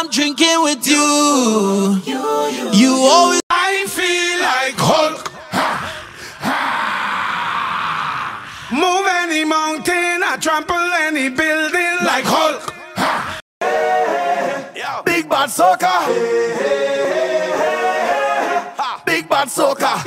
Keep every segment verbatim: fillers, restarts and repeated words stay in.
I'm drinking with you. You, you, you always. I feel like Hulk. Ha, ha. Move any mountain, I trample any building like Hulk. Ha. Yeah. Big bad soca. Ha. Big bad soca.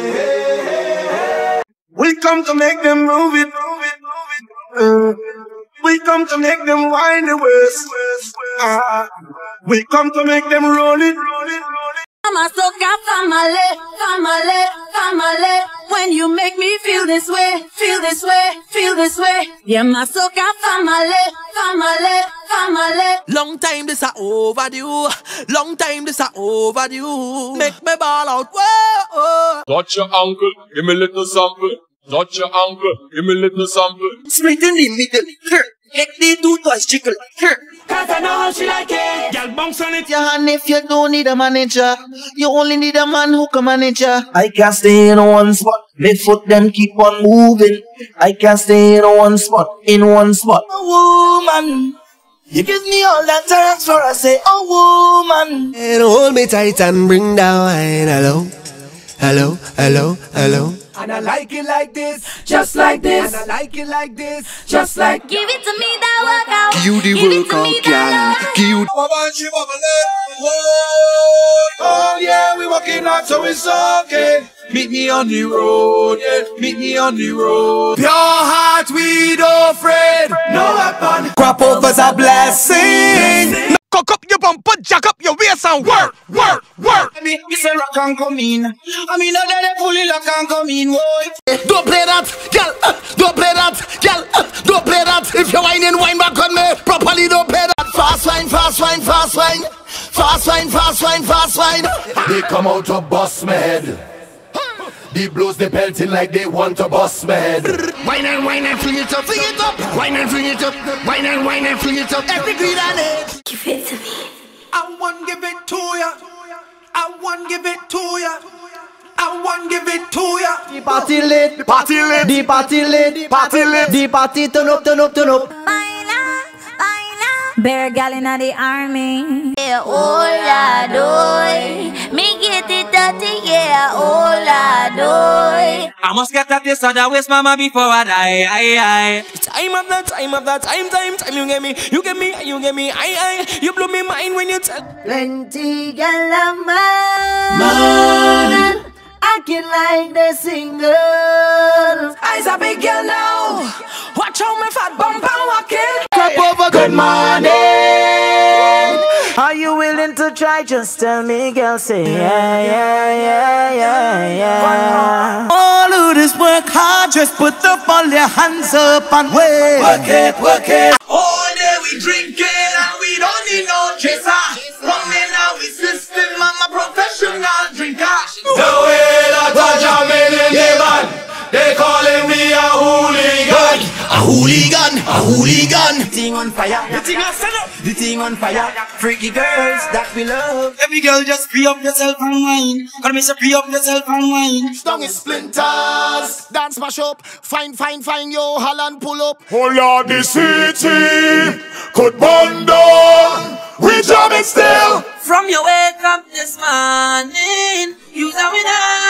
We come to make them move it, move it, move it. Uh, we come to make them wind the waist. Uh, we come to make them roll it, roll it, roll it. I'm a soca family, family, family. When you make me feel this way, feel this way, feel this way. Yeah, my soca family, family, family. Long time this a overdue. Long time this a overdue. Make me ball out. Whoa. Touch your uncle, give me a little sample. Touch your uncle, give me a little sample. Split in the middle, make the two toys jiggle. Cause I know how she like it. Girl, bounce on it. Yeah, and if you don't need a manager, you only need a man who can manage ya. I can't stay in one spot, my foot them keep on moving. I can't stay in one spot, in one spot. Oh woman, you give me all that thanks for I say, oh woman. And hold me tight and bring down hello, hello, hello, hello. And I like it like this, just like this. And I like it like this, just like. Give it to me, that workout. Give you the workout, girl. Give you. Oh yeah, we walking out, so it's okay. Meet me on the road, yeah. Meet me on the road. Pure heart, we don't afraid. No weapon. Crop over's a blessing. Cock up your bumper, jack up your waist and work, work, work. Me, me say rock and come in. I mean, I let it fully lock and come in. Don't play that, girl. Uh, don't play that, girl. Uh, don't play that. If you're whining, wine back on me properly. Don't play that. Fast wine, fast wine, fast wine, fast wine, fast wine, fast wine. They come out to bust my head. The blows they pelting like they want to bust my head. Wine and wine and fling it up, fling it up. Wine and fling it up, wine and wine and fling it up. Every green on it. Give it to me. I want give it to ya. I want give it to ya. I want give it to ya. The party lit, the party lit, the party lit, the party lit, the party turn up, turn up, turn up. Baila, baila. Bear gal in the army. Yeah, hola, doy. Me get it dirty, yeah, hola, doy. I must get that this other waist, mama, before I die. Aye, aye. Time of that, time of that, time, time, time. You get me, you get me, you get me. Aye, aye. You blow me mind when you tell. Plenty gal a man, acting like the single. I's a big girl now. Watch how my fat bump and walking. Crop over, good morning. Are you willing to try? Just tell me, girl. Say yeah, yeah, yeah, yeah, yeah. All who just work hard, just put up all your hands up and wait. Work it, work it. All day we drinking and we don't need no chaser. Running out with system, I'm a professional drinker. The way that I jam in the band, they calling me a hooligan. A hooligan, a hooligan. The thing on fire, The thing I set up. the thing on fire. Freaky girls that we love. Every girl just free up yourself and wine. Gotta me say free up yourself and wine. Stung is splinters. Dance mash up. Fine, fine, fine. Yo, Holland pull up. Oh Lord, the city could burn down. We jam it still. From your wake up this morning, you a winner.